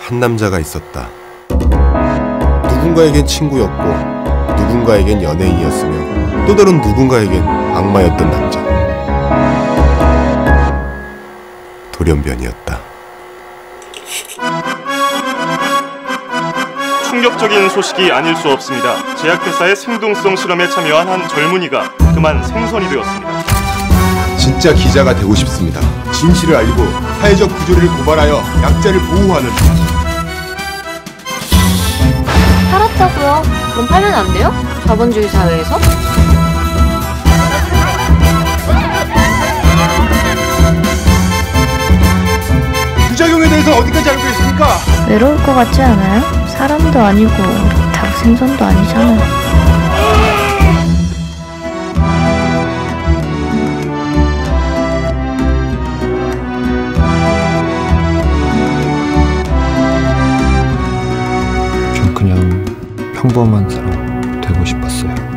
한 남자가 있었다. 누군가에겐 친구였고 누군가에겐 연예인이었으며 또 다른 누군가에겐 악마였던 남자. 돌연변이었다. 충격적인 소식이 아닐 수 없습니다. 제약회사의 생동성 실험에 참여한 한 젊은이가 그만 생선이 되었습니다. 진짜 기자가 되고 싶습니다. 진실을 알리고 사회적 구조를 고발하여 약자를 보호하는. 팔았다고요? 그럼 팔면 안 돼요? 자본주의 사회에서? 부작용에 대해서 어디까지 알고 있습니까? 외로울 것 같지 않아요? 사람도 아니고 닭 생선도 아니잖아요. 전 그냥 평범한 사람 되고 싶었어요.